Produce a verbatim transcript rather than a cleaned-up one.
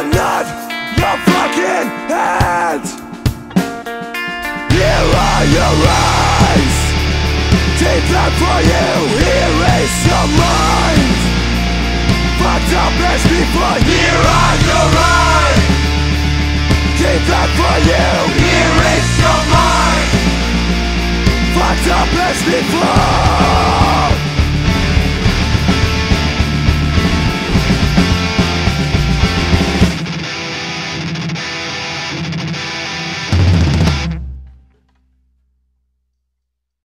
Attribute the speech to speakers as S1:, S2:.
S1: not your fucking hand. Here are your eyes, deep down for you, here is your mind. Fucked up as before, here are your eyes.